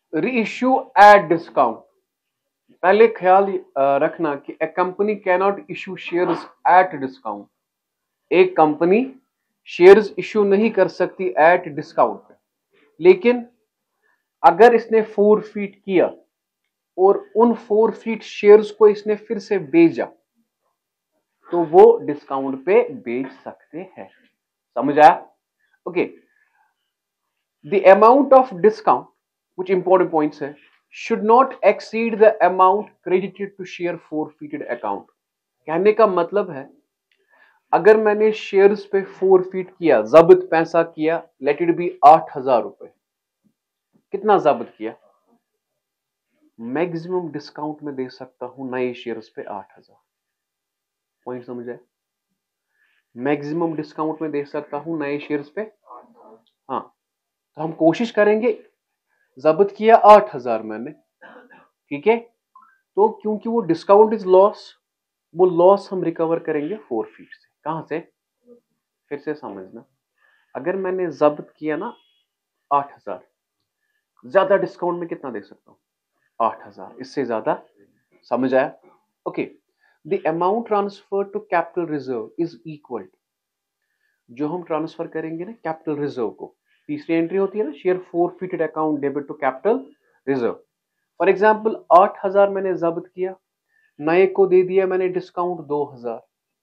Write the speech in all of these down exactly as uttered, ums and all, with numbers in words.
Reissue at discount. पहले ख्याल रखना कि a company can not issue shares at discount. एक कंपनी शेयर्स इश्यू नहीं कर सकती एट डिस्काउंट पे, लेकिन अगर इसने फोर फीट किया और उन फोर फीट शेयर्स को इसने फिर से बेचा तो वो डिस्काउंट पे बेच सकते हैं। समझ आया? Okay, the amount of discount कुछ इंपॉर्टेंट पॉइंट्स है, should not exceed the amount credited to share forfeited account. कहने का मतलब है अगर मैंने शेयर्स पे फोर फीट किया, जब्त पैसा किया, लेट इट बी आठ हजार रुपए, कितना जब्त किया, मैक्सिमम डिस्काउंट में दे सकता हूं नए शेयर्स पे आठ हजार। पॉइंट समझ आए? मैक्सिमम डिस्काउंट में दे सकता हूं नए शेयर्स पे। हाँ, तो हम कोशिश करेंगे, जब्त किया आठ हजार मैंने, ठीक है, तो क्योंकि वो डिस्काउंट इज लॉस, वो लॉस हम रिकवर करेंगे फोर फीट से। कहां से? फिर से समझना, अगर मैंने जब्त किया ना आठ हजार, ज्यादा डिस्काउंट में कितना दे सकता हूं? आठ हजार, इससे ज्यादा। समझ आया? Okay, the amount transfer to capital reserve is equal, जो हम ट्रांसफर करेंगे ना कैपिटल रिजर्व को, तीसरी एंट्री होती है ना, share forfeited account debit to capital reserve. For example आठ हजार मैंने जब्त किया, नए को दे दिया मैंने डिस्काउंट दो हजार।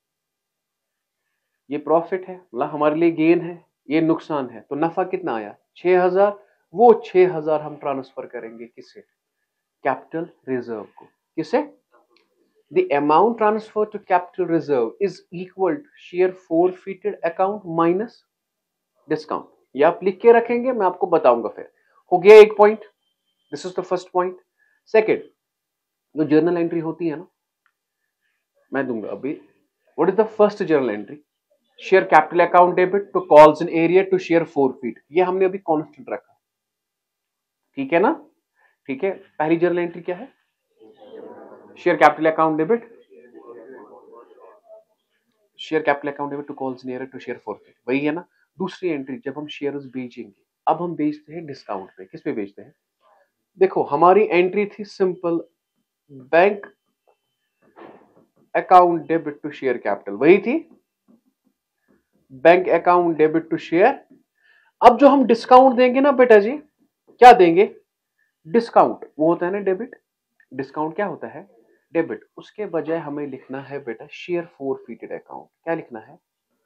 ये प्रॉफिट है, मतलब हमारे लिए गेन है, ये नुकसान है, तो नफा कितना आया? छह हजार। वो छह हजार हम ट्रांसफर करेंगे किसे? कैपिटल रिजर्व को। किसे? The amount transferred to capital reserve is equal to share forfeited account minus discount। ये आप लिख के रखेंगे, मैं आपको बताऊंगा फिर। हो गया एक point, this is the first point. Second, जो जर्नल एंट्री होती है ना, मैं दूंगा अभी। What is the first journal entry? Share capital account debit to calls in arrear to share forfeit. ये हमने अभी कांस्टेंट रखा, ठीक है ना? ठीक है, पहली जर्नल एंट्री क्या है? Share capital account debit, share capital account debit to calls in arrear to share forfeit, वही है ना? दूसरी एंट्री, जब हम शेयर्स बेचेंगे, अब हम बेचते हैं डिस्काउंट पे। किस पे बेचते हैं? देखो, हमारी एंट्री थी simple, bank account debit to share capital, वही थी, bank account debit to share. अब जो हम डिस्काउंट देंगे ना बेटा जी, क्या देंगे? डिस्काउंट, वो होता है ना डेबिट, डिस्काउंट क्या होता है? डेबिट। उसके बजाय हमें लिखना है बेटा शेयर फोर फीटेड अकाउंट। क्या लिखना है?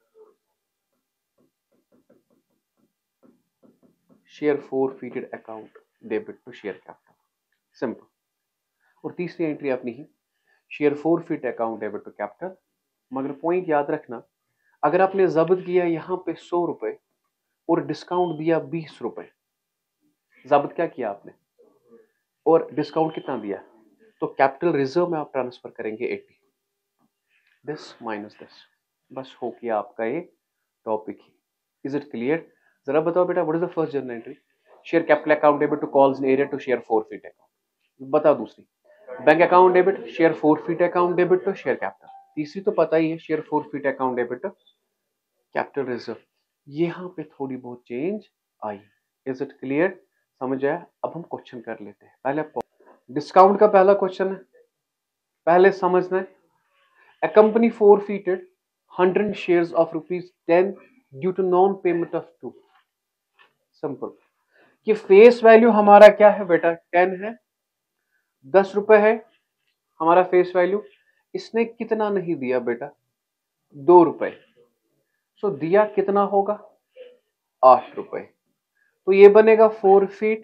Share forfeited account debit to share capital, simple. और तीसरी एंट्री अपनी ही, share forfeit account debit to capital. मगर पॉइंट याद रखना, अगर आपने जब्त किया यहां पे सौ रुपए और डिस्काउंट दिया बीस रुपए, जब्त क्या किया आपने और डिस्काउंट कितना दिया, तो कैपिटल रिजर्व में आप ट्रांसफर करेंगे एटी, दिस माइनस दिस। बस हो गया आपका ये टॉपिक ही। Is it clear? जरा बताओ बेटा, what is the first journal entry? Share capital account debit to calls in arrear to share forfeit account. बताओ दूसरी, bank account debit share forfeit account debit to share capital. तीसरी तो पता ही है, share forfeit account debit to capital reserve. यहां पे थोड़ी बहुत चेंज आई। Is it clear? समझ आया? अब हम क्वेश्चन कर लेते हैं। पहले डिस्काउंट का पहला क्वेश्चन है, पहले समझना है। A company forfeited hundred shares of rupees ten due to non payment of two। Simple, कि फेस वैल्यू हमारा क्या है बेटा? टेन है, दस रुपए है हमारा फेस वैल्यू। इसने कितना नहीं दिया बेटा? दो रुपए। सो दिया कितना होगा? आठ रुपए। तो ये बनेगा फोर फीट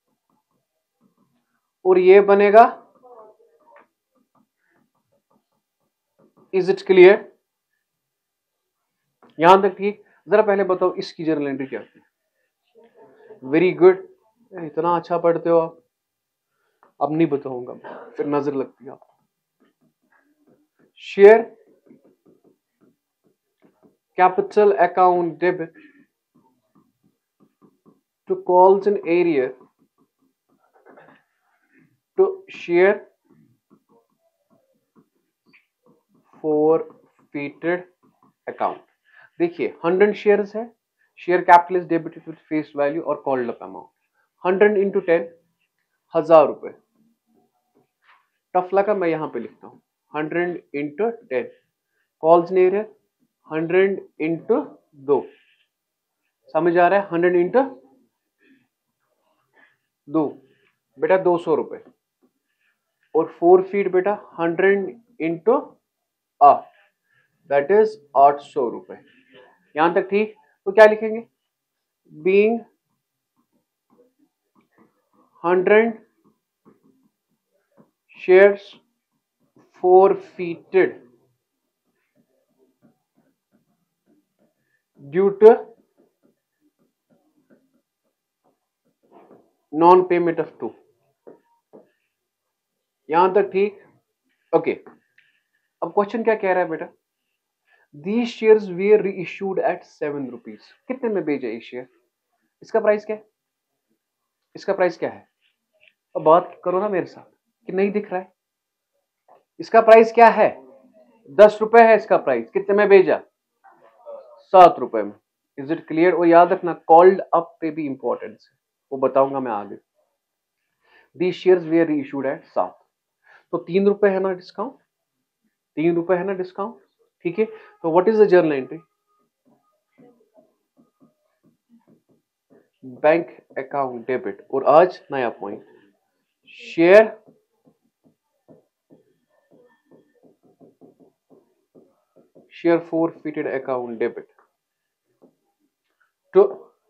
और ये बनेगा, इज इट क्लियर? यहां तक ठीक? जरा पहले बताओ इसकी जर्नल एंट्री क्या होती है? वेरी गुड, इतना अच्छा पढ़ते हो आप। अब नहीं बताऊंगा, फिर नजर लगती है आपको। Share capital account debit to calls in arrear to share forfeited account. देखिए, हंड्रेड शेयर्स है, share capital is debited with face value और called up amount. Hundred into ten, हजार रुपए। टफ लगा, मैं यहां पे लिखता हूं हंड्रेड इंटू टेन, कॉल्स नहीं रहे, हंड्रेड इंटू दो, समझ आ रहा है? हंड्रेड इंटू दो बेटा दो सौ रुपए, और फोर फीट बेटा hundred into ah, that is आठ सौ रुपए। यहां तक ठीक? तो क्या लिखेंगे? Being hundred shares forfeited due to non payment of two। यहां तक ठीक? ओके, अब क्वेश्चन क्या कह रहा है बेटा? These shares were reissued at seven rupees. कितने में बेचा ये शेयर? इसका प्राइस क्या है? इसका प्राइस क्या है? अब बात करो ना मेरे साथ, कि नहीं दिख रहा है? इसका प्राइस क्या है? दस रुपए है इसका प्राइस। कितने में बेचा? सात रुपए में। Is it clear? और याद रखना कॉल्ड अप पे भी इंपॉर्टेंस है, वो बताऊंगा मैं आगे। These shares were reissued at सात, तो तीन रुपए है ना डिस्काउंट, तीन रुपए है ना डिस्काउंट, ठीक है? तो what is the journal entry? Bank account debit, और आज नया point, share share forfeited account debit to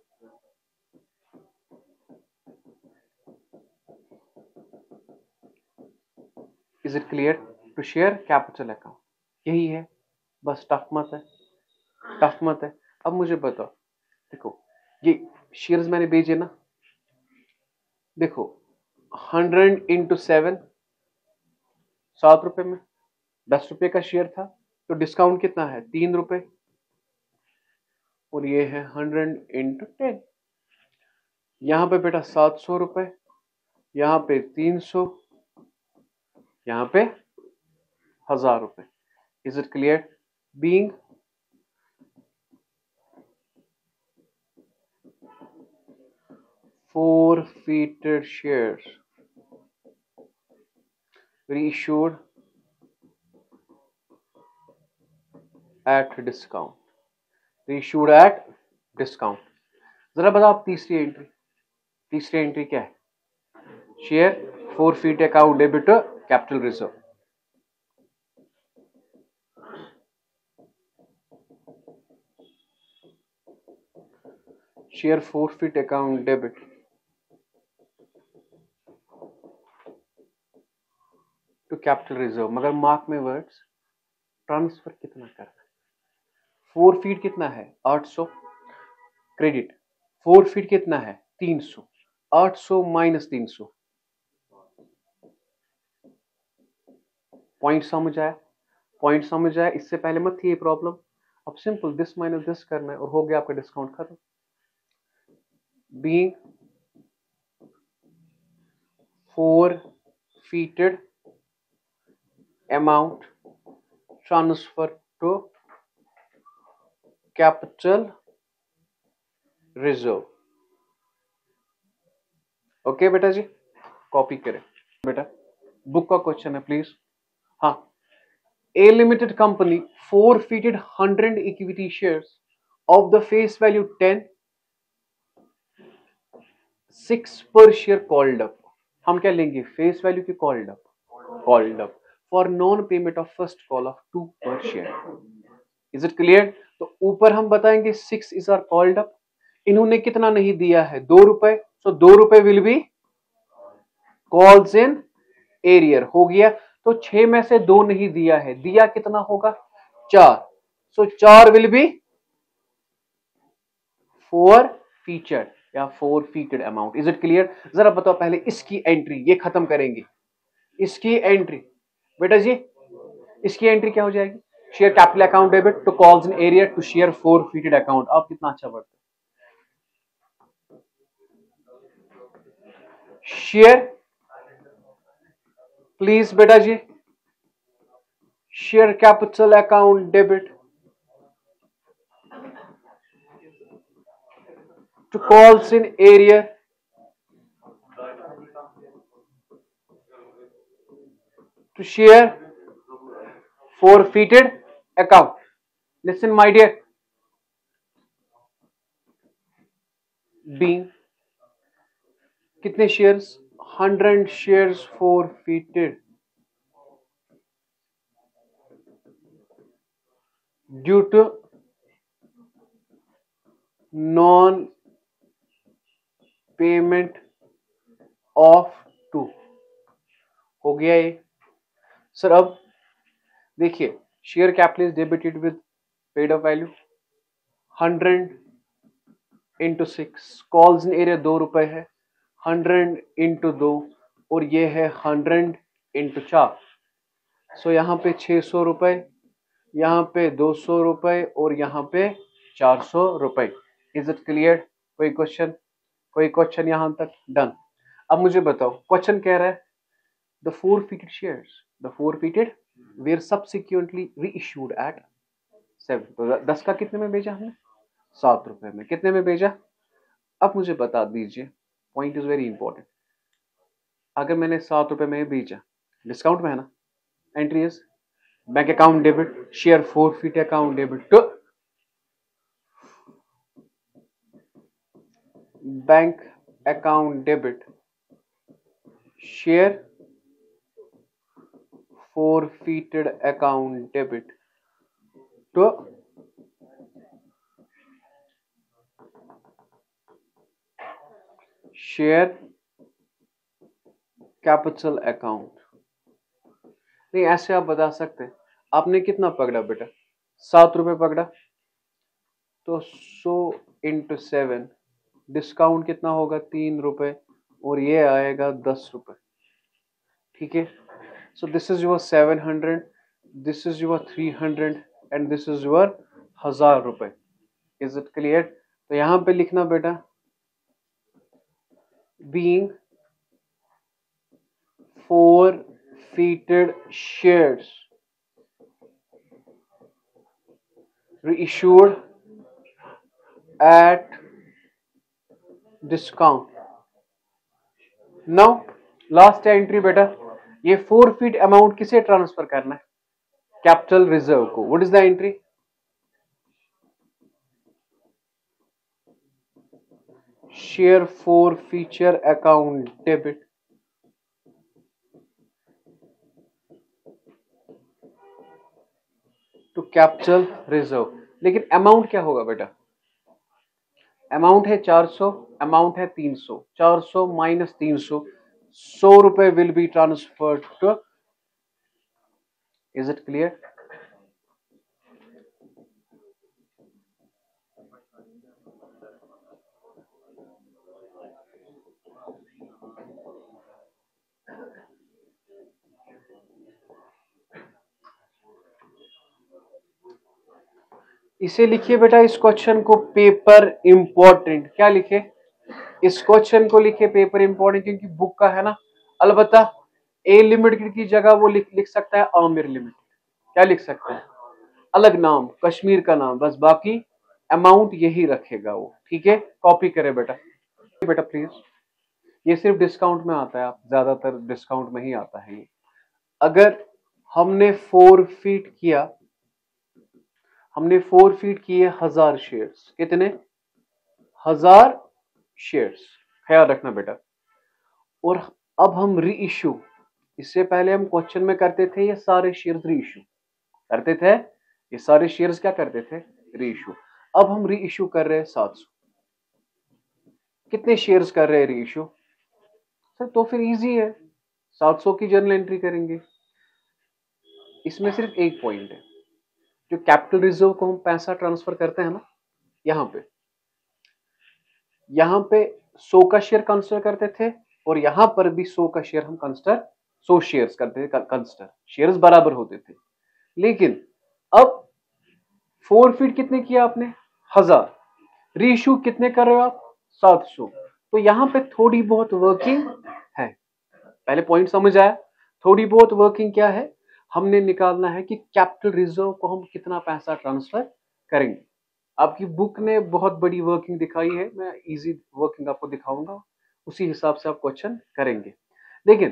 is it clear? To share capital account, यही है बस। टफ मत है, टफ मत है। अब मुझे बताओ, देखो ये शेयर्स मैंने भेजे ना, देखो हंड्रेड इंटू सेवन, सात रुपए में, दस रुपए का शेयर था, तो डिस्काउंट कितना है? तीन रुपए, और ये है हंड्रेड इंटू टेन। यहां पे बेटा सात सौ रुपए, यहां पे तीन सौ, यहां पे हजार रुपए। Is it clear? Being forfeited shares reissued at discount, reissued at discount। जरा बताओ आप तीसरी एंट्री, तीसरी एंट्री क्या है? Share forfeit account debit capital reserve. Share forfeit account debit to capital reserve, मगर मार्क में वर्ड्स, ट्रांसफर कितना करना है? फोर फीट कितना है? आठ सौ, क्रेडिट। फोर फीट कितना है? तीन सौ, आठ सौ माइनस तीन सौ। पॉइंट समझ आया? पॉइंट समझ आया? इससे पहले मत थी ये प्रॉब्लम। अब सिंपल दिस माइनस दिस करना है और हो गया आपका डिस्काउंट खत्म। Being forfeited amount transfer to capital reserve। Okay बेटा जी, कॉपी करें बेटा, बुक का क्वेश्चन है प्लीज। हाँ, A limited company forfeited one hundred equity shares of the face value ten, six per share called up। हम क्या लेंगे? फेस वैल्यू की called up, called up for non payment of first call of two per share. Is it clear? तो ऊपर हम बताएंगे six is are called up. इन्होंने कितना नहीं दिया है? दो रुपए, सो दो रुपए will be calls in arrear, हो गया। तो छह में से दो नहीं दिया है, दिया कितना होगा? चार, सो चार विल बी फोर फीचर्ड या forfeited amount. Is it clear? जरा बताओ पहले इसकी एंट्री, ये खत्म करेंगे। इसकी एंट्री बेटा जी, इसकी एंट्री क्या हो जाएगी? Share capital account debit to calls in arrear to share forfeited account. आप कितना अच्छा पढ़ते शेयर, प्लीज बेटा जी, share capital account debit to calls in area to share forfeited account. Listen, my dear. Being कितने shares? Hundred shares forfeited due to non payment of two. हो गया ये सर। अब देखिए, share capital is debited with paid up value hundred into six, calls in arrear दो रुपए है, hundred into दो और ये है हंड्रेड इंटू चार। सो यहाँ पे छह सौ रुपए, यहाँ पे दो सौ रुपए और यहाँ पे चार सौ रुपए। Is it clear? कोई क्वेश्चन? कोई क्वेश्चन यहाँ तक? डन। अब मुझे बताओ, क्वेश्चन कह रहा है the forfeited shares, the forfeited were subsequently reissued at सेवन। तो दस का कितने में भेजा हमने? सात रुपए में। कितने में भेजा? अब मुझे बता दीजिए, पॉइंट इज वेरी इंपॉर्टेंट। अगर मैंने सात रुपए में भेजा, डिस्काउंट में है ना, entry is bank account debit, share forfeit account debit to bank account debit, share forfeited account debit to share capital account। नहीं, ऐसे आप बता सकते हैं। आपने कितना पकड़ा बेटा? सात रुपए पकड़ा, तो सौ इंटू सेवन, डिस्काउंट कितना होगा? तीन रुपए और ये आएगा दस रुपए। ठीक है, so this is your seven hundred, this is your three hundred and this is your हजार रुपए। Is it clear? तो यहां पे लिखना बेटा, being forfeited shares reissued at discount। Now last entry बेटा, ये forfeit अमाउंट किसे ट्रांसफर करना है? कैपिटल रिजर्व को। What is the entry? Share forfeiture account debit to capital reserve. लेकिन अमाउंट क्या होगा बेटा? अमाउंट है चार सौ, अमाउंट है तीन सौ, चार सौ माइनस तीन सौ, सौ रुपए will be transferred to. Is it clear? इसे लिखिए बेटा, इस क्वेश्चन को पेपर इंपॉर्टेंट। क्या लिखे? इस क्वेश्चन को लिखे पेपर इंपॉर्टेंट, क्योंकि बुक का है ना। अलबत्ता ए लिमिटेड की जगह वो लिख लिख सकता है आमिर लिमिटेड। क्या लिख सकते हैं? अलग नाम, कश्मीर का नाम, बस बाकी अमाउंट यही रखेगा वो। ठीक है, कॉपी करे बेटा। बेटा प्लीज, ये सिर्फ डिस्काउंट में आता है, आप ज्यादातर डिस्काउंट में ही आता है ये। अगर हमने फोर फीट किया, हमने फोर फीट किए हजार शेयर्स। कितने? हजार शेयर्स, ख्याल रखना बेटा। और अब हम री इश्यू, इससे पहले हम क्वेश्चन में करते थे ये सारे शेयर्स री इश्यू करते थे, ये सारे शेयर्स क्या करते थे? री इश्यू। अब हम री इश्यू कर रहे हैं सात सौ। कितने शेयर्स कर रहे हैं री इश्यू? सर तो फिर इजी है, सात सौ की जर्नल एंट्री करेंगे। इसमें सिर्फ एक पॉइंट है, जो कैपिटल रिजर्व को हम पैसा ट्रांसफर करते हैं ना, यहां पे यहां पे सौ का शेयर कंसिडर करते थे और यहां पर भी सौ का शेयर हम कंसिडर, सौ शेयर्स करते थे कंसिडर, शेयर्स बराबर होते थे। लेकिन अब फोर फीट कितने किया आपने? हजार। रीइश्यू कितने कर रहे हो आप? सात सौ। तो यहां पे थोड़ी बहुत वर्किंग है। पहले पॉइंट समझ आया? थोड़ी बहुत वर्किंग क्या है? हमने निकालना है कि कैपिटल रिजर्व को हम कितना पैसा ट्रांसफर करेंगे। आपकी बुक ने बहुत बड़ी वर्किंग दिखाई है, मैं इजी वर्किंग आपको दिखाऊंगा, उसी हिसाब से आप क्वेश्चन करेंगे। लेकिन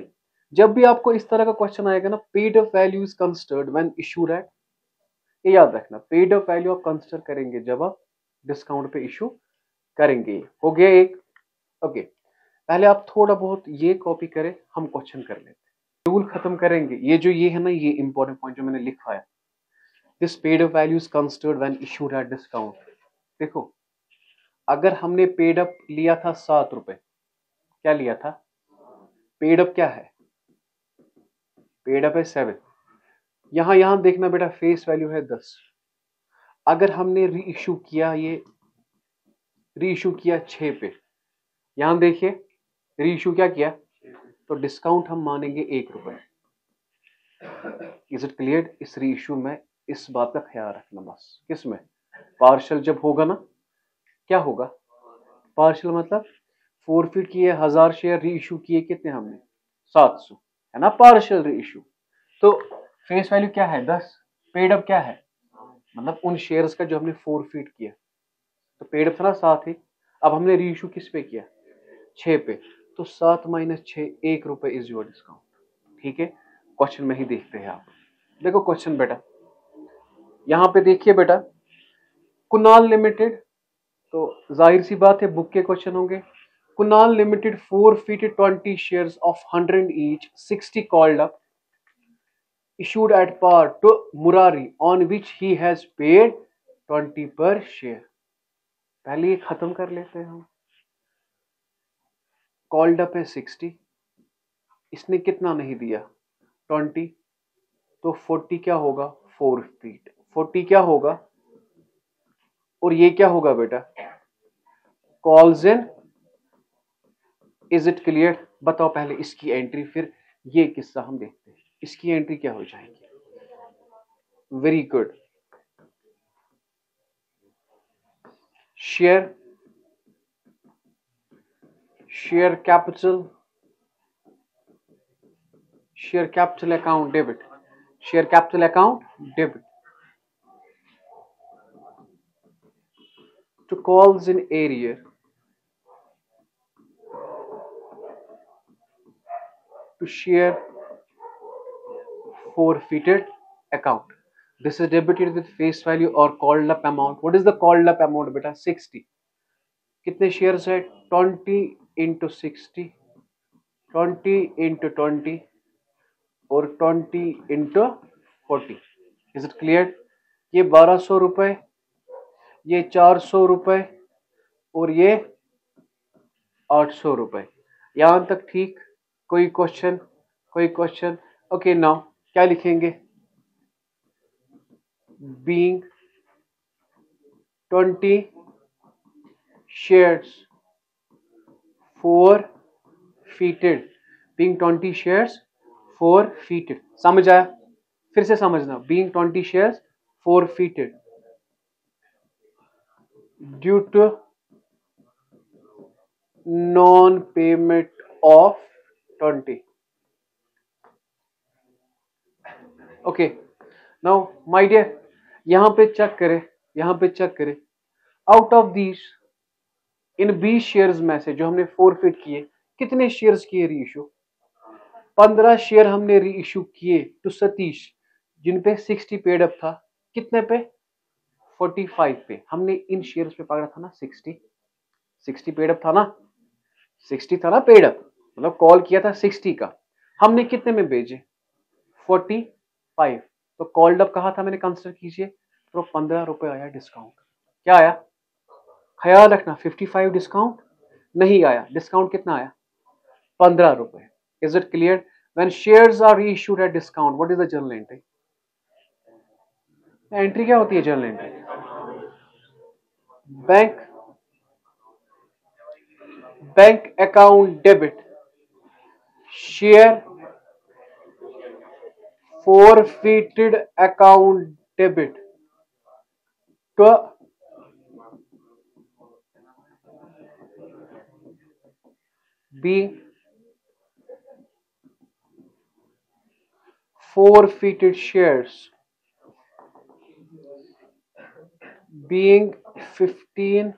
जब भी आपको इस तरह का क्वेश्चन आएगा ना, paid up value is considered when issued at, ये याद रखना, पेड अप वैल्यू आप कंसिडर करेंगे जब आप डिस्काउंट पे इशू करेंगे। हो गया एक। ओके, पहले आप थोड़ा बहुत ये कॉपी करें, हम क्वेश्चन कर लेते हैं, रूल खत्म करेंगे। ये जो ये है ना, ये इंपॉर्टेंट पॉइंट जो मैंने लिखा है, this paid up value is considered when issued at discount. देखो, अगर हमने पेड अप लिया था सात रुपए, क्या लिया था, पेड अप क्या है, पेड अप है सेवन। यहां यहां देखना बेटा, फेस वैल्यू है दस। अगर हमने री इशू किया, ये री इशू किया छह पे, यहां देखिए री इशू क्या किया, तो डिस्काउंट हम मानेंगे एक रुपए। Is it clear? इस री इशू में इस बात का ख्याल रखना बस। किसमें? पार्शल जब होगा ना, क्या होगा, पार्शल मतलब फोरफिट किए हजार शेयर, री इशू किए कितने हमने, सात सौ, है ना, पार्शल री इशू। तो फेस वैल्यू क्या है, दस। पेड अप क्या है, मतलब उन शेयर्स का जो हमने फोरफिट किया, तो पेड अप था ना सात ही, अब हमने री इशू किस पे किया, छह पे, तो सात माइनस छह, एक रुपए इज योर डिस्काउंट। ठीक है, क्वेश्चन में ही देखते हैं आप। देखो क्वेश्चन बेटा, यहां पे देखिए बेटा, कुनाल लिमिटेड, तो जाहिर सी बात है बुक के क्वेश्चन होंगे। Kunal limited forfeit twenty shares of hundred each, sixty called up, issued at par to Murari on which he has paid twenty per share। पहले ये खत्म कर लेते हैं हम। कॉल्ड अप है सिक्सटी, इसने कितना नहीं दिया, ट्वेंटी, तो फोर्टी क्या होगा, फोर फीट, फोर्टी क्या होगा, और ये क्या होगा बेटा, calls in. Is it clear? बताओ पहले इसकी एंट्री, फिर ये किस्सा हम देखते हैं। इसकी एंट्री क्या हो जाएगी, very good, share share capital, share capital account debit, share capital account debit, to calls in area to share forfeited account. This is debited with face value or called up amount. What is the called up amount बेटा, sixty. कितने shares है, twenty into sixty, twenty into twenty, और twenty into forty. Is it clear? ये बारह सौ रुपए, ये चार सौ रुपए, और ये आठ सौ रुपए। यहां तक ठीक? कोई क्वेश्चन, कोई क्वेश्चन? ओके, नाउ क्या लिखेंगे, being twenty shares forfeited, being twenty shares forfeited. समझ आया? फिर से समझना, being twenty shares forfeited due to non payment of twenty. Okay, now my dear, यहां पे चेक करें, यहां पे चेक करें, आउट ऑफ दीज, इन बीस शेयर्स में से जो हमने फोरफिट किए, कितने शेयर्स किए री इशू, पंद्रह शेयर हमने री इशू किए टू सतीश, जिन पे सिक्सटी पेड अप था, कितने पे, फोर्टी फाइव पे। हमने इन शेयर्स पे पकड़ा था ना सिक्सटी, सिक्सटी पेड अप था ना, सिक्सटी था ना पेड अप, मतलब कॉल किया था सिक्सटी का, हमने कितने में भेजे, फोर्टी फाइव। तो कॉल्ड अप कहा था मैंने, कंसिडर कीजिए, तो पंद्रह रुपए आया डिस्काउंट। क्या आया, ख्याल रखना, फिफ्टी फाइव डिस्काउंट नहीं आया, डिस्काउंट कितना आया, पंद्रह रुपए। Is it clear? When shares are reissued at discount, what is the journal entry? Entry क्या होती है journal entry? Bank bank account debit, share forfeited account debit to be forfeited shares being fifteen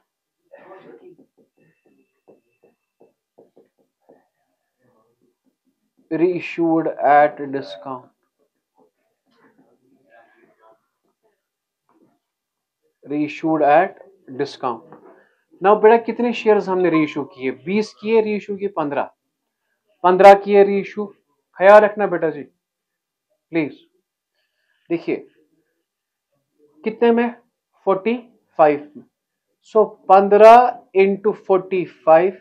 reissued at discount, reissued at discount. Now बेटा कितने shares हमने reissue किए? बीस किए reissue किए, पंद्रह पंद्रह किए रीइश्यू। ख्याल रखना बेटा जी प्लीज। देखिए कितने में? फोर्टी फाइव में। सो पंद्रह इंटू फोर्टी फाइव,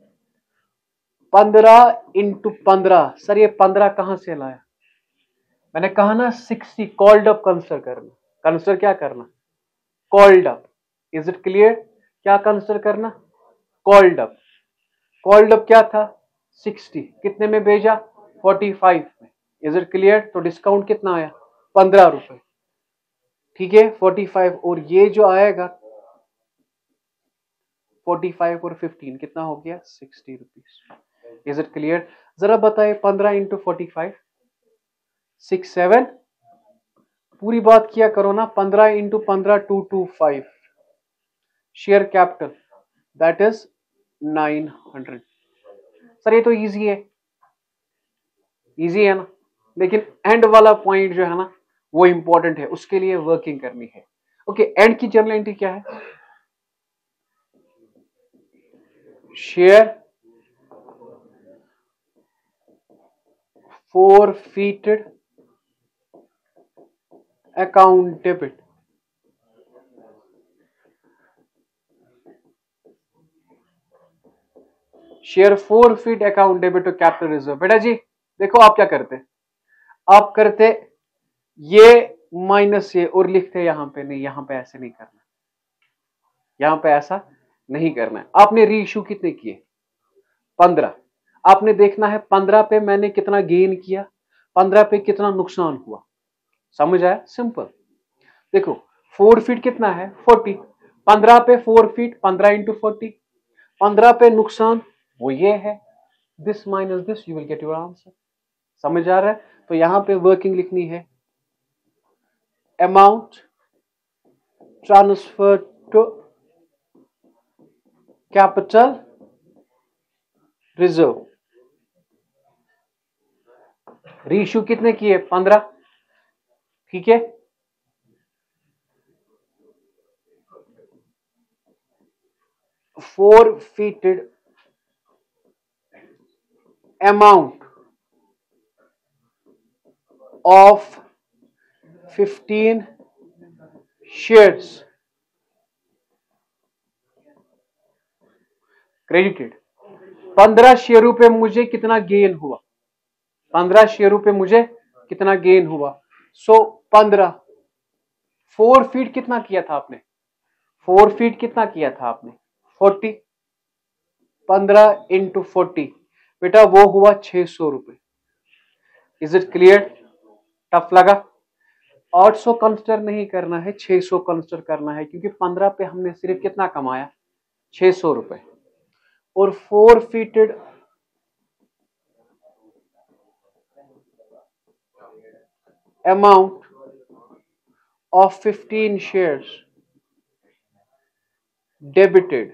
पंद्रह इंटू पंद्रह। सर ये पंद्रह कहां से लाया? मैंने कहा ना सिक्सटी। कॉल्ड अप कंसिडर करना। कंसिडर क्या करना? Called up. Is it clear? क्या कंसिडर करना? Called up. कॉल्ड अप क्या था? सिक्सटी। कितने में भेजा? फोर्टी फाइव में। Is it clear? तो डिस्काउंट कितना आया? पंद्रह रुपए। ठीक है, फोर्टी फाइव और ये जो आएगा फोर्टी फाइव और फिफ्टीन कितना हो गया? Sixty rupees. Is it clear? जरा बताए पंद्रह into forty five, six seven. पूरी बात किया करो ना। पंद्रह इंटू पंद्रह, two two five. Share capital that is nine hundred. Sir ये तो इजी है, इजी है ना, लेकिन एंड वाला पॉइंट जो है ना वो इंपॉर्टेंट है, उसके लिए वर्किंग करनी है। ओके, एंड की जर्नल एंट्री क्या है? Share forfeited account debit, share forfeit account debit to capital reserve। बेटा जी देखो आप क्या करते, आप करते ये माइनस ये और लिखते यहां पे नहीं, यहां पे ऐसे नहीं करना, यहां पे ऐसा नहीं करना है। आपने रीइश्यू कितने किए? पंद्रह। आपने देखना है पंद्रह पे मैंने कितना गेन किया, पंद्रह पे कितना नुकसान हुआ। समझ आया? सिंपल। देखो फोर फीट कितना है? फोर्टी। पंद्रह पे फोर फीट, पंद्रह इंटू फोर्टी। पंद्रह पे नुकसान वो ये है, this minus this, you will get your answer. समझ आ रहा है? तो यहां पे वर्किंग लिखनी है, amount transfer to capital reserve. Reissue कितने किए? पंद्रह। ठीक है, forfeited amount of fifteen shares credited। पंद्रह शेयरों पे मुझे कितना गेन हुआ? पंद्रह शेयरों पे मुझे कितना गेन हुआ? सो पंद्रह। फोर फीट कितना किया था आपने? फोर फीट कितना किया था आपने? फोर्टी। पंद्रह इंटू फोर्टी बेटा वो हुआ छह सौ रुपए। Is it clear? टफ लगा? आठ सौ कंसिडर नहीं करना है, छह सौ कंसिडर करना है, क्योंकि पंद्रह पे हमने सिर्फ कितना कमाया? छह सौ रुपए। और forfeited amount of fifteen shares debited.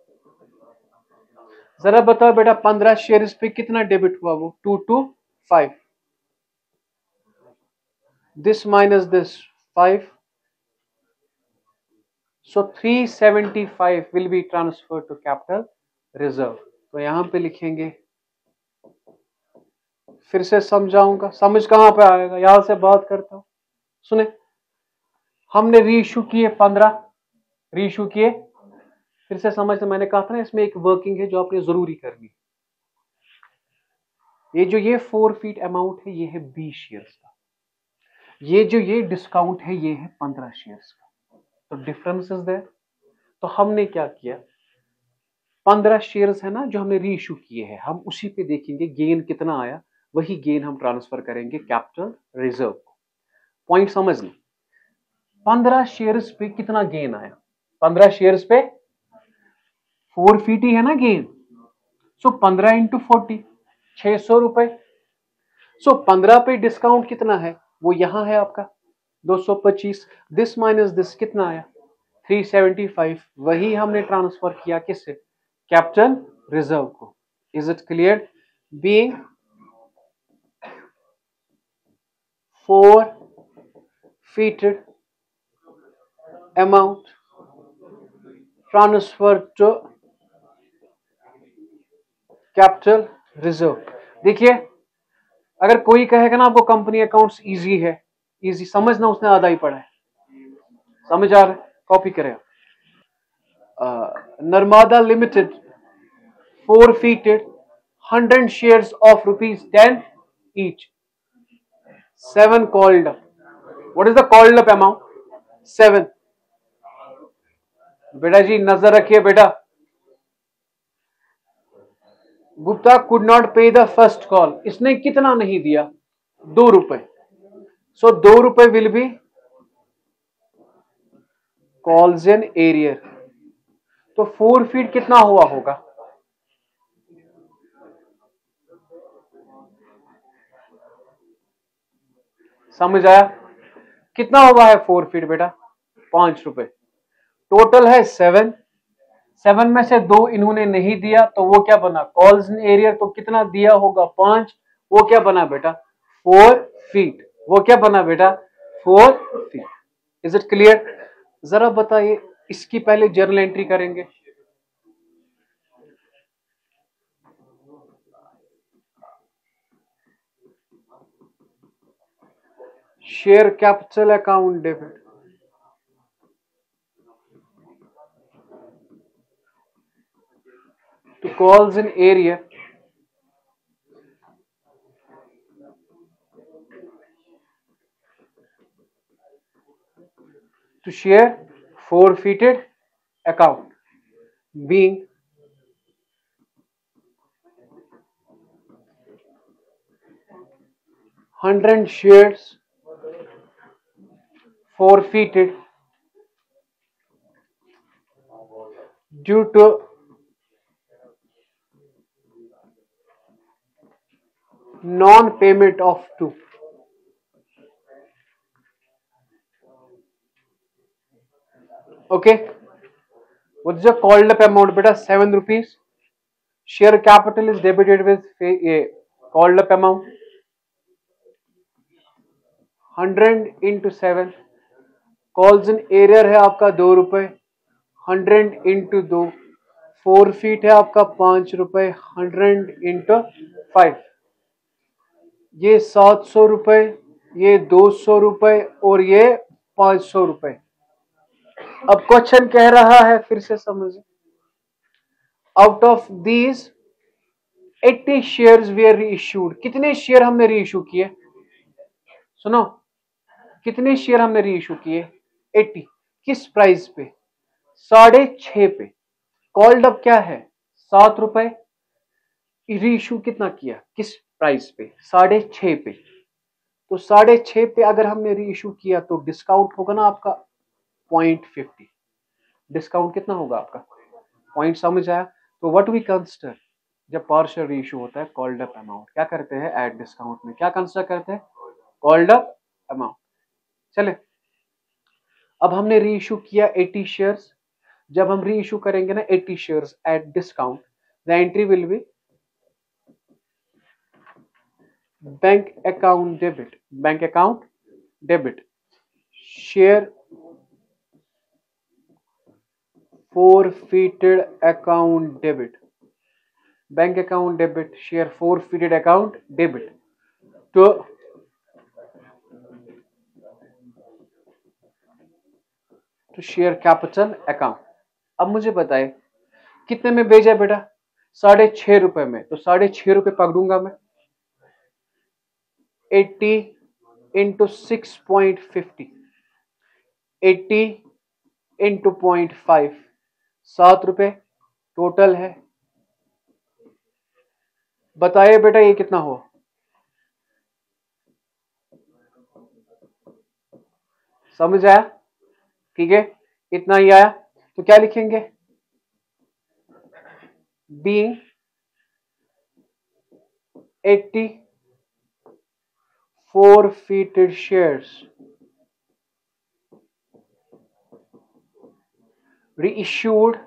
जरा बताओ बेटा पंद्रह शेयर्स पे कितना डेबिट हुआ? वो two two five. This minus this five, so three seventy five will be transfer to capital reserve. तो यहां पे लिखेंगे, फिर से समझाऊंगा, समझ कहां पे आएगा? यहां से बात करता हूं, सुने। हमने रीइश्यू किए पंद्रह, रीइश्यू किए, फिर से समझ। तो मैंने कहा था ना इसमें एक वर्किंग है जो आपने जरूरी करनी। ये जो ये फोर फीट अमाउंट है ये है बीस शेयर्स का, ये जो ये डिस्काउंट है ये है पंद्रह शेयर्स का। तो डिफरेंस इज देयर। तो हमने क्या किया, पंद्रह शेयर्स है ना जो हमने रीइश्यू किए हैं, हम उसी पे देखेंगे गेन कितना आया, वही गेन हम ट्रांसफर करेंगे कैपिटल रिजर्व को। पॉइंट समझ लें, पंद्रह शेयर्स पे कितना गेन आया? पंद्रह शेयर्स पे फोर फीट ही है ना गेन, सो पंद्रह इंटू फोर्टी, छह सौ रुपए। सो पंद्रह पे डिस्काउंट कितना है? वो यहां है आपका दो सौ पच्चीस। दिस माइनस दिस कितना आया? Three seventy five. वही हमने ट्रांसफर किया किससे? कैपिटल रिजर्व को। Is it clear? Being forfeited amount transferred to capital reserve. देखिए, अगर कोई कहेगा ना आपको कंपनी अकाउंट्स इजी है, इजी समझना उसने आधा ही पढ़ा है। समझ आ रहा है? कॉपी करें। Narmada limited forfeited one hundred shares of rupees ten each. Seven called up. What is the called up amount? Seven. बेटा जी नजर रखिए बेटा। Gupta could not pay the first call. इसने कितना नहीं दिया? दो रुपए। सो दो रुपए will be calls in arrear. तो फोर फीट कितना हुआ होगा? समझ आया? कितना हुआ है फोर फीट बेटा? पांच रुपए। टोटल है सेवन। सेवन में से दो इन्होंने नहीं दिया तो वो क्या बना? Calls in arrear. तो कितना दिया होगा? पांच। वो क्या बना बेटा? Forfeit. वो क्या बना बेटा? Forfeit. Is it clear? जरा बताइए, इसकी पहले जर्नल एंट्री करेंगे। Share capital account debit to calls in area to share forfeited account being one hundred shares forfeited due to non-payment of two. Okay. What's the called up amount beta? Seven rupees. Share capital is debited with a called up amount. Hundred into seven. Calls in area है आपका दो रुपए। Hundred into दो। Forfeit है आपका पांच रुपए। Hundred into five. ये सात सौ रुपए, ये दो सौ रुपए और ये पांच सौ रुपए। अब क्वेश्चन कह रहा है, फिर से समझिए, out of these eighty shares were reissued. कितने शेयर हमने रीइश्यू किए? सुनो, कितने शेयर हमने रीइश्यू किए? एट्टी। किस प्राइस पे? साढ़े छह पे। कॉल्ड अप क्या है? सात रुपए। रीइश्यू कितना किया? किस प्राइस पे? साढ़े छह पे। तो साढ़े छह पे अगर हमने रीइश्यू किया तो डिस्काउंट होगा ना आपका पॉइंट फिफ्टी। डिस्काउंट कितना होगा आपका? पॉइंट। समझ आया? तो व्हाट वी कंसिडर जब पार्शियल रीइश्यू होता है कॉल्ड अप अमाउंट, क्या करते हैं? एट डिस्काउंट में क्या कंसिडर करते हैं? Called up amount. चले, अब हमने रीइश्यू किया एट्टी शेयर्स। जब हम रीइश्यू करेंगे ना eighty shares at discount, the entry will be bank account debit. Bank account debit share forfeited account debit. Bank account debit share forfeited account debit to to share capital account. अब मुझे बताए कितने में भेजा है बेटा? साढ़े छह रुपए में। तो साढ़े छह रुपए पकड़ूंगा मैं। Eighty into six point fifty. Eighty into point five. सात रुपए टोटल है। बताइए बेटा ये कितना हुआ? समझ आया? ठीक है, इतना ही आया। तो क्या लिखेंगे? Being eighty forfeited shares reissued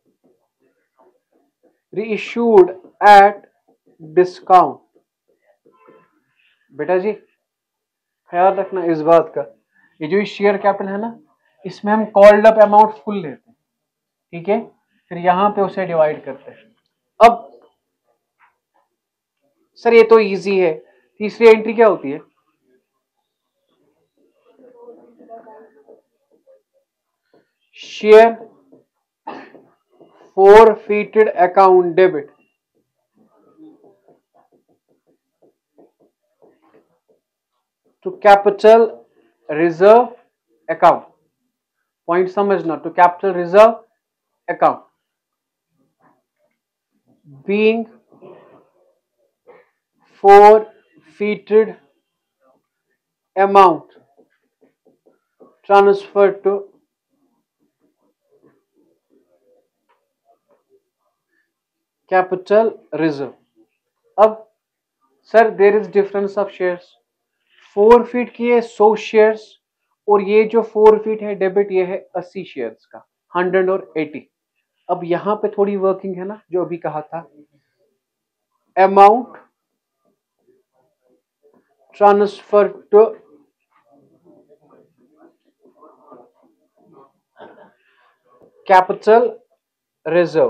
reissued at discount। बेटा जी ख्याल रखना इस बात का, ये जो शेयर कैपिटल है ना, इसमें हम कॉल्ड अप अमाउंट फुल लेते हैं, ठीक है, फिर यहां पे उसे डिवाइड करते हैं। अब सर ये तो इजी है, तीसरी एंट्री क्या होती है? Share forfeited account debit to capital reserve account. Point समझना, to capital reserve account being forfeited amount transferred to capital reserve. अब sir there is difference of shares, forfeit की है सौ शेयर्स, और ये जो फोर फीट है debit ये है अस्सी शेयर्स का, हंड्रेड और एटी। अब यहां पे थोड़ी वर्किंग है ना, जो अभी कहा था, amount transfer to capital reserve.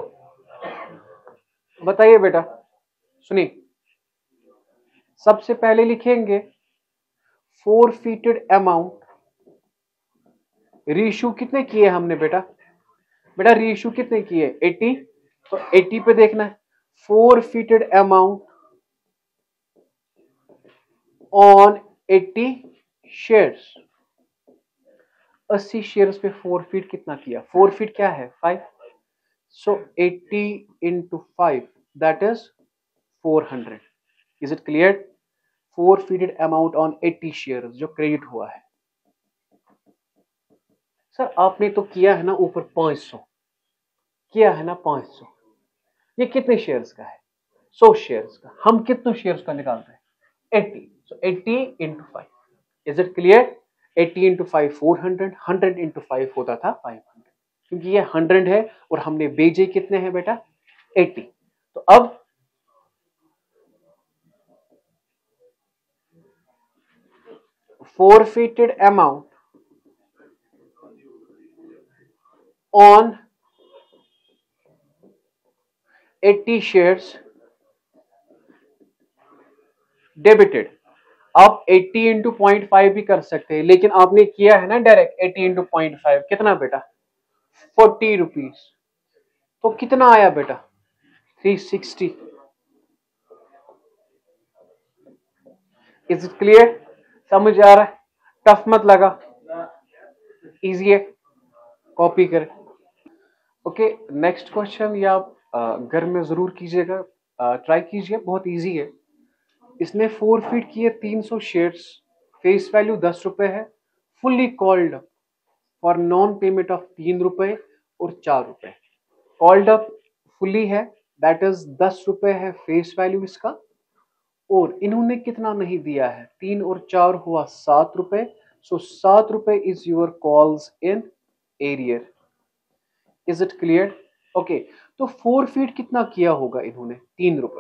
बताइए बेटा, सुनिए, सबसे पहले लिखेंगे फोरफीटेड अमाउंट, रीइश्यू कितने किए हमने बेटा? बेटा रीइश्यू कितने किए? अस्सी, तो अस्सी पे देखना है, फोरफीटेड अमाउंट ऑन अस्सी शेयर्स, अस्सी शेयर्स पे फोरफीट कितना किया? फोरफीट क्या है? फाइव, सो अस्सी into five that is four hundred. Is it clear? Forfeited amount on अस्सी शेयर्स जो क्रेडिट हुआ है। सर आपने तो किया है ना ऊपर पांच सौ, किया है ना पांच सौ, ये कितने शेयर्स का है? सौ शेयर्स का। हम कितने शेयर्स का निकालते हैं? अस्सी, सो अस्सी into five. Is it clear? अस्सी into five four hundred, hundred into five होता था फाइव हंड्रेड, क्योंकि ये हंड्रेड है और हमने भेजे कितने हैं बेटा? अस्सी। तो अब forfeited amount on अस्सी shares debited। आप अस्सी इंटू पॉइंट फाइव भी कर सकते हैं, लेकिन आपने किया है ना डायरेक्ट अस्सी इंटू पॉइंट फाइव, कितना बेटा? Forty rupees. तो कितना आया बेटा? Three sixty. Is it clear? समझ आ रहा है? टफ मत लगा, इजी है, कॉपी करें। ओके, नेक्स्ट क्वेश्चन या आप घर में जरूर कीजिएगा, ट्राई कीजिए, बहुत इजी है। इसने फोर फीट किए तीन सौ शेयर्स, फेस वैल्यू दस रुपए है, fully called up for non payment of तीन रुपए और चार रुपए। कॉल्ड अप फुल्ली है, दैट इज दस रुपए है फेस वैल्यू इसका, और इन्होंने कितना नहीं दिया है? तीन और चार हुआ सात रुपए, सो सात रुपए is your calls in arrear. Is it clear? Okay, तो फोर फीट कितना किया होगा इन्होंने? तीन रुपए।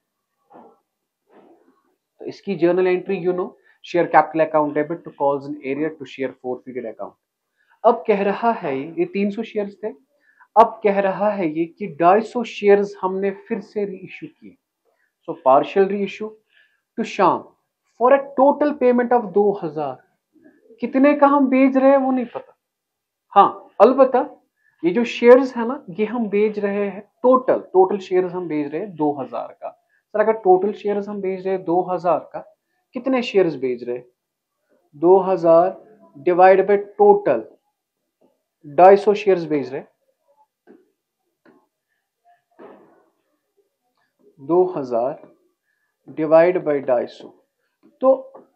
तो इसकी journal entry you know, share capital account debit to calls in arrear to share forfeited account. अब कह रहा है ये तीन सौ शेयर्स थे, अब कह रहा है ये कि ढाई सौ शेयर्स हमने फिर से री इश्यू किए, so partial reissue to Shyam for a total payment of दो हजार। कितने का हम बेच रहे हैं वो नहीं पता, हाँ अलबत्ता ये जो शेयर्स है ना, ये हम बेच रहे हैं टोटल, टोटल शेयर्स हम बेच रहे हैं दो हजार का। सर अगर टोटल शेयर्स हम बेच रहे हैं दो हजार का, कितने शेयर्स बेच रहे हैं? दो हजार डिवाइड बाय टोटल, ढाई सौ शेयर्स बेच रहे, दो हजार डिवाइड बाय ढाई सौ, तो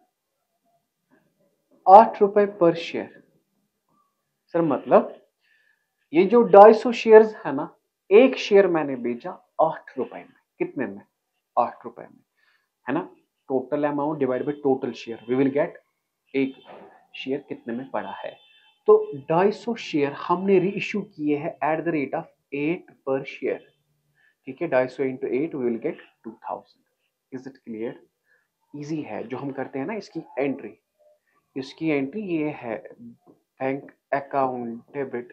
आठ रुपए पर शेयर। सर मतलब ये जो ढाई सौ शेयर्स है ना, एक शेयर मैंने बेचा आठ रुपए में, कितने में? आठ रुपए में, है ना। Total amount divide by total share, we will get एक शेयर कितने में पड़ा है। तो ढाई सौ शेयर हमने री इश्यू किए हैं at the rate of eight per share, ठीक है। ढाई सौ into eight we will get two thousand. Is it clear? Easy है जो हम करते हैं ना इसकी एंट्री। इसकी एंट्री ये है, bank account debit,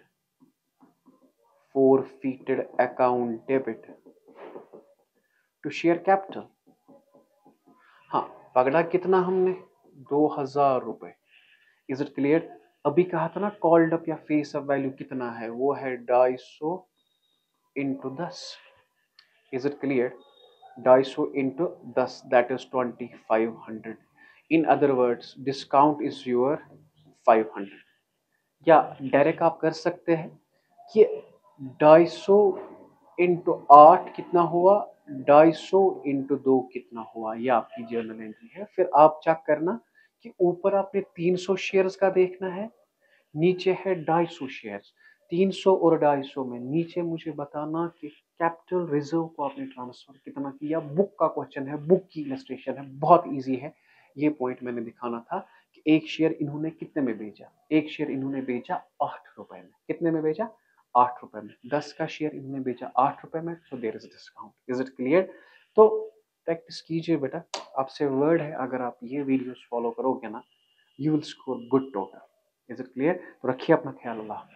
forfeited account debit to share capital। हाँ, पकड़ा कितना हमने, दो हजार रुपए। Is it clear? अभी कहा था ना कॉल्ड अप या फेस अप वैल्यू कितना है, वो है ढाई सौ इंटू दस। Is it clear? ढाई सौ इंटू दस, that is twenty five hundred. In other words discount is your five hundred. या डायरेक्ट आप कर सकते हैं कि ढाई सौ इंटू आठ कितना हुआ, ढाई सौ इंटू दो कितना हुआ, ये आपकी जर्नल एंट्री है। फिर आप चेक करना कि ऊपर आपने तीन सौ शेयर्स का देखना है, नीचे है ढाई सौ शेयर्स। तीन सौ और ढाई सौ में नीचे मुझे बताना कि कैपिटल रिजर्व को आपने ट्रांसफर कितना किया। बुक का क्वेश्चन है, बुक की इलस्ट्रेशन है, बहुत इजी है। ये पॉइंट मैंने दिखाना था कि एक शेयर इन्होंने कितने में बेचा, एक शेयर इन्होंने बेचा आठ रुपए में। कितने में बेचा? आठ रुपए में। दस का शेयर इन्होंने बेचा आठ रुपए में, तो there is discount. Is it clear? तो प्रैक्टिस कीजिए बेटा, आपसे वर्ड है, अगर आप ये वीडियोस फॉलो करोगे ना, you will score good total. Is it clear? तो रखिए अपना ख्याल। अल्लाह।